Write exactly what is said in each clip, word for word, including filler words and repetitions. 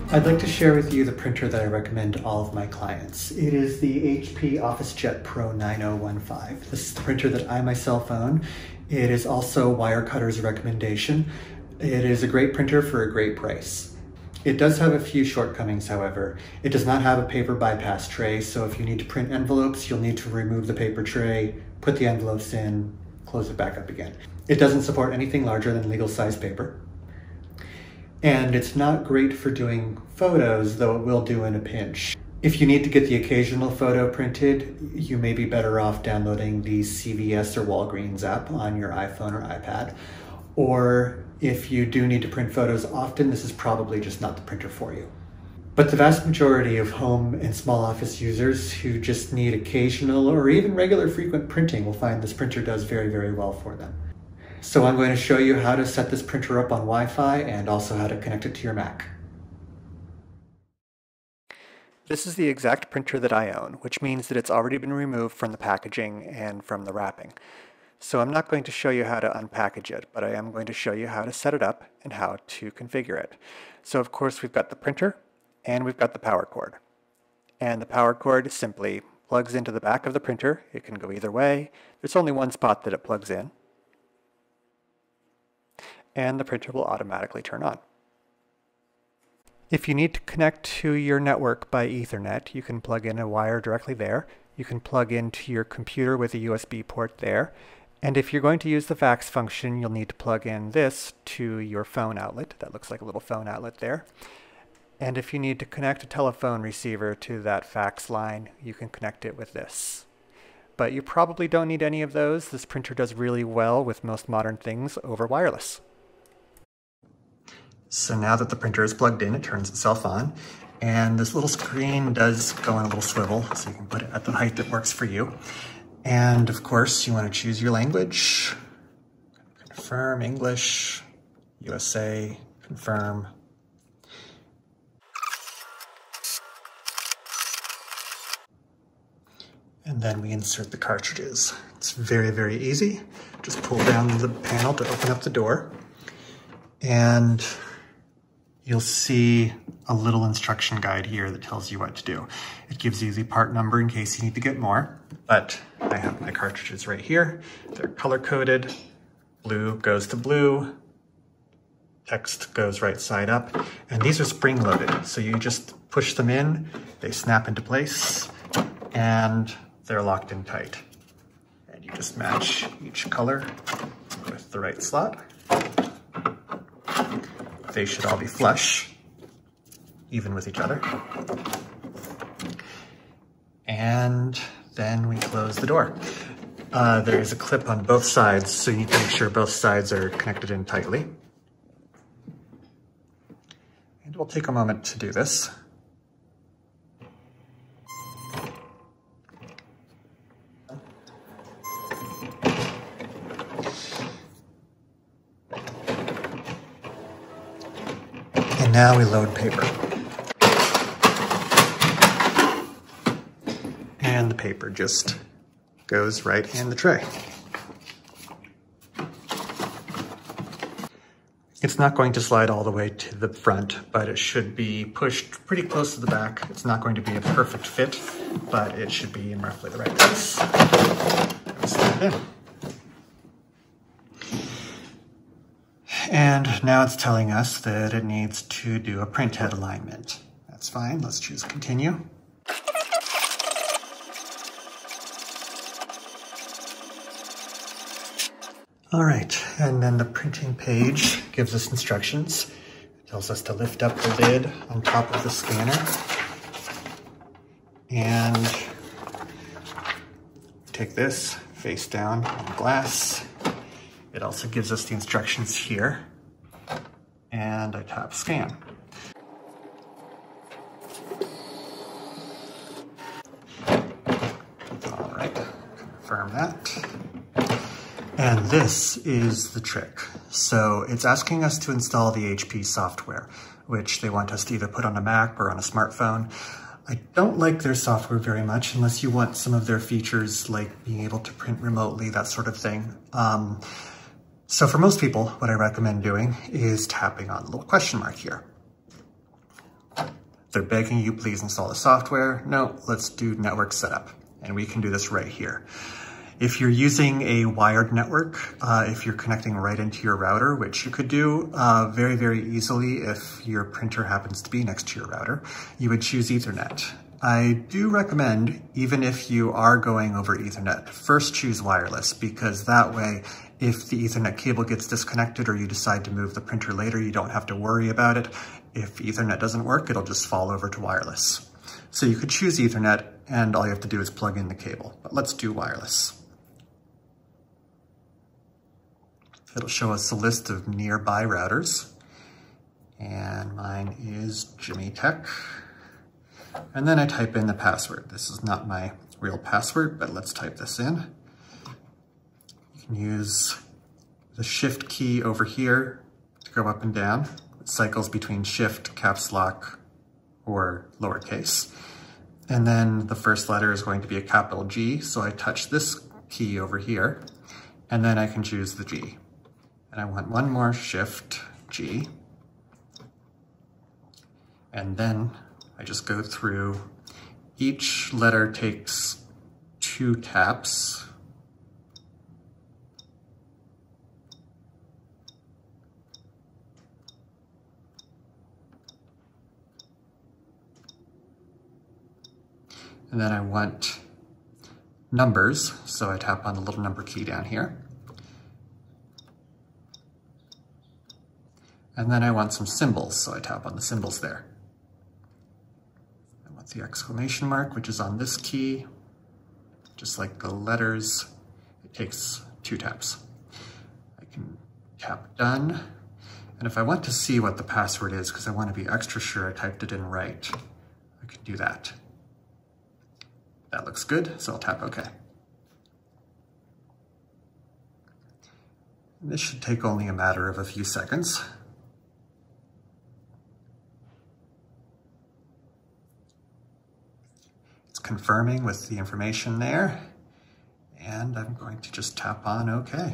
I'd like to share with you the printer that I recommend to all of my clients. It is the H P OfficeJet Pro nine oh one five. This is the printer that I myself own. It is also Wirecutter's recommendation. It is a great printer for a great price. It does have a few shortcomings, however. It does not have a paper bypass tray, so if you need to print envelopes, you'll need to remove the paper tray, put the envelopes in, close it back up again. It doesn't support anything larger than legal size paper. And it's not great for doing photos, though it will do in a pinch. If you need to get the occasional photo printed, you may be better off downloading the C V S or Walgreens app on your iPhone or iPad. Or if you do need to print photos often, this is probably just not the printer for you. But the vast majority of home and small office users who just need occasional or even regular frequent printing will find this printer does very, very well for them. So I'm going to show you how to set this printer up on Wi-Fi and also how to connect it to your Mac. This is the exact printer that I own, which means that it's already been removed from the packaging and from the wrapping. So I'm not going to show you how to unpackage it, but I am going to show you how to set it up and how to configure it. So of course we've got the printer and we've got the power cord. And the power cord simply plugs into the back of the printer. It can go either way. There's only one spot that it plugs in. And the printer will automatically turn on. If you need to connect to your network by Ethernet, you can plug in a wire directly there. You can plug into your computer with a U S B port there. And if you're going to use the fax function, you'll need to plug in this to your phone outlet. That looks like a little phone outlet there. And if you need to connect a telephone receiver to that fax line, you can connect it with this. But you probably don't need any of those. This printer does really well with most modern things over wireless. So now that the printer is plugged in, it turns itself on. And this little screen does go on a little swivel, so you can put it at the height that works for you. And of course, you want to choose your language. Confirm English, U S A, confirm. And then we insert the cartridges. It's very, very easy. Just pull down the panel to open up the door. And you'll see a little instruction guide here that tells you what to do. It gives you the part number in case you need to get more, but I have my cartridges right here. They're color-coded. Blue goes to blue, text goes right side up, and these are spring-loaded. So you just push them in, they snap into place, and they're locked in tight. And you just match each color with the right slot. They should all be flush, even with each other. And then we close the door. Uh, there is a clip on both sides, so you need to make sure both sides are connected in tightly. And we'll take a moment to do this. And now we load paper. And the paper just goes right in the tray. It's not going to slide all the way to the front, but it should be pushed pretty close to the back. It's not going to be a perfect fit, but it should be in roughly the right place. Slide it in. And now it's telling us that it needs to do a print head alignment. That's fine, let's choose continue. All right, and then the printing page gives us instructions. It tells us to lift up the lid on top of the scanner and take this face down on the glass. It also gives us the instructions here, and I tap scan. All right, confirm that. And this is the trick. So it's asking us to install the H P software, which they want us to either put on a Mac or on a smartphone. I don't like their software very much unless you want some of their features like being able to print remotely, that sort of thing. Um, so for most people, what I recommend doing is tapping on the little question mark here. They're begging you, please install the software. No, let's do network setup. And we can do this right here. If you're using a wired network, uh, if you're connecting right into your router, which you could do uh, very, very easily if your printer happens to be next to your router, you would choose Ethernet. I do recommend, even if you are going over Ethernet, first choose wireless, because that way, if the Ethernet cable gets disconnected or you decide to move the printer later, you don't have to worry about it. If Ethernet doesn't work, it'll just fall over to wireless. So you could choose Ethernet, and all you have to do is plug in the cable. But let's do wireless. It'll show us a list of nearby routers, and mine is Jimmy Tech. And then I type in the password. This is not my real password, but let's type this in. You can use the Shift key over here to go up and down. It cycles between Shift, caps lock, or lowercase. And then the first letter is going to be a capital G, so I touch this key over here, and then I can choose the G. And I want one more Shift G. And then I just go through. Each letter takes two taps. And then I want numbers, so I tap on the little number key down here. And then I want some symbols, so I tap on the symbols there. I want the exclamation mark, which is on this key. Just like the letters, it takes two taps. I can tap done. And if I want to see what the password is, because I want to be extra sure I typed it in right, I can do that. That looks good, so I'll tap OK. This should take only a matter of a few seconds. It's confirming with the information there, and I'm going to just tap on OK.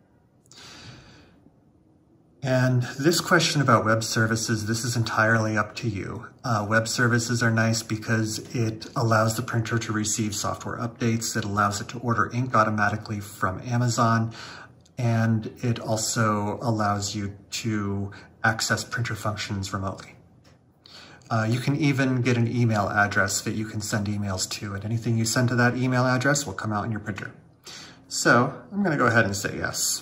And this question about web services, this is entirely up to you. Uh, web services are nice because it allows the printer to receive software updates. It allows it to order ink automatically from Amazon. And it also allows you to access printer functions remotely. Uh, you can even get an email address that you can send emails to, and anything you send to that email address will come out in your printer. So I'm going to go ahead and say yes.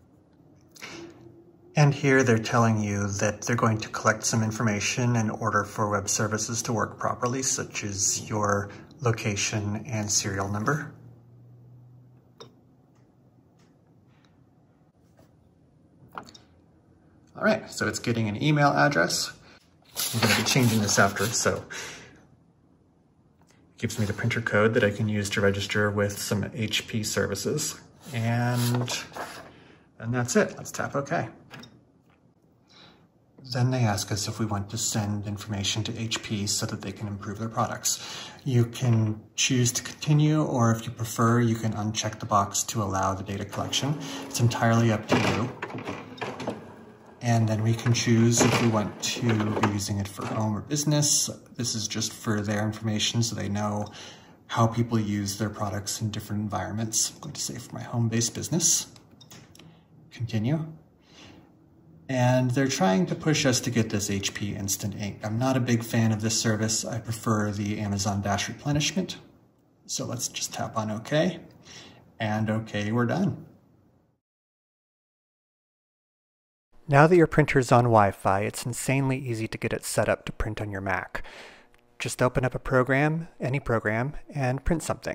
And here they're telling you that they're going to collect some information in order for web services to work properly, such as your location and serial number. All right, so it's getting an email address. I'm going to be changing this after, so it gives me the printer code that I can use to register with some H P services. And, and that's it. Let's tap OK. Then they ask us if we want to send information to H P so that they can improve their products. You can choose to continue, or if you prefer, you can uncheck the box to allow the data collection. It's entirely up to you. And then we can choose if we want to be using it for home or business. This is just for their information so they know how people use their products in different environments. I'm going to say for my home-based business. Continue. And they're trying to push us to get this H P Instant Ink. I'm not a big fan of this service. I prefer the Amazon Dash replenishment. So let's just tap on OK. And OK, we're done. Now that your printer's on Wi-Fi, it's insanely easy to get it set up to print on your Mac. Just open up a program, any program, and print something.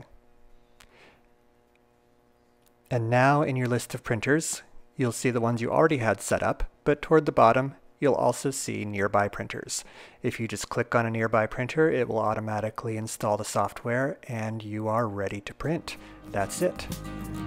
And now in your list of printers, you'll see the ones you already had set up, but toward the bottom, you'll also see nearby printers. If you just click on a nearby printer, it will automatically install the software and you are ready to print. That's it.